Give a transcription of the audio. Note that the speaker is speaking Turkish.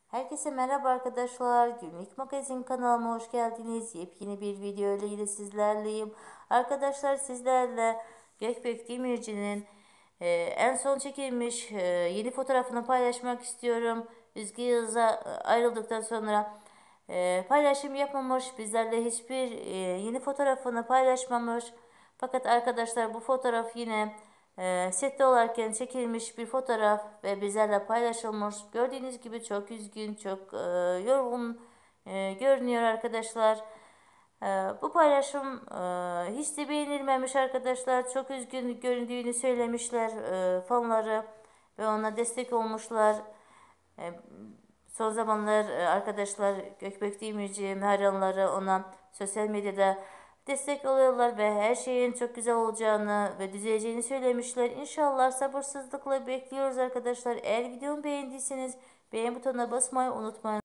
Herkese merhaba arkadaşlar. Günlük Magazin kanalıma hoş geldiniz. Yepyeni bir video ile yine sizlerleyim. Arkadaşlar sizlerle Gökbek Demirci'nin en son çekilmiş yeni fotoğrafını paylaşmak istiyorum. Üzgü Yıldız'a ayrıldıktan sonra paylaşım yapmamış. Bizlerle hiçbir yeni fotoğrafını paylaşmamış. Fakat arkadaşlar bu fotoğraf yine sette olarken çekilmiş bir fotoğraf ve bizlerle paylaşılmış. Gördüğünüz gibi çok üzgün, çok yorgun görünüyor arkadaşlar. Bu paylaşım hiç de beğenilmemiş arkadaşlar. Çok üzgün göründüğünü söylemişler fanları ve ona destek olmuşlar. E, Son zamanlar arkadaşlar Gökbek Demirci hayranları ona sosyal medyada destek oluyorlar ve her şeyin çok güzel olacağını ve düzeleceğini söylemişler. İnşallah sabırsızlıkla bekliyoruz arkadaşlar. Eğer videomu beğendiyseniz beğen butonuna basmayı unutmayın.